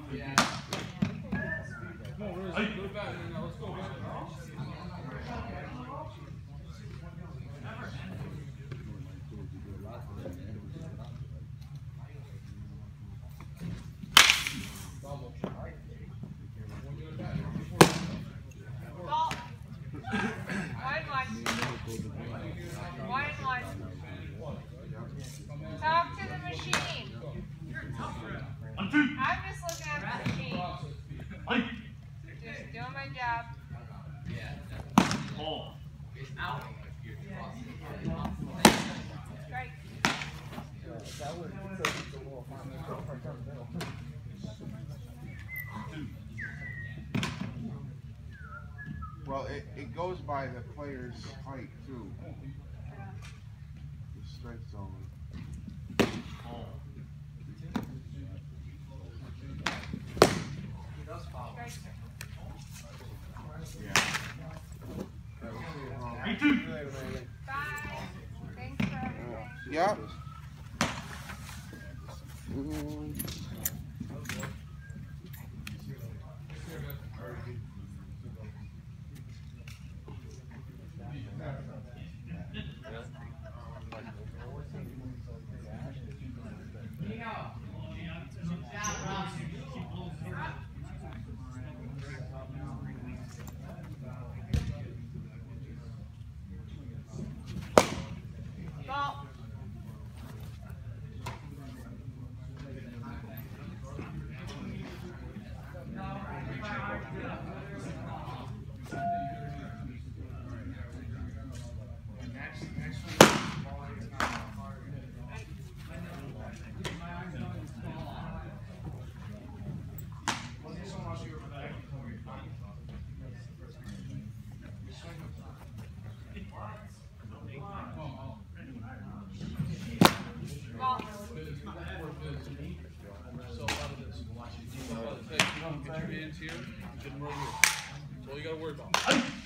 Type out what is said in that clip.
Talk to the machine. I'm just looking at the machine. Just doing my job. Strike. Well, it goes by the player's height too. The strike zone. Bye. Thanks for everything. Yep. Ball. Ball. So a lot of this, you don't get your hands here, you get them right here. That's all you gotta worry about.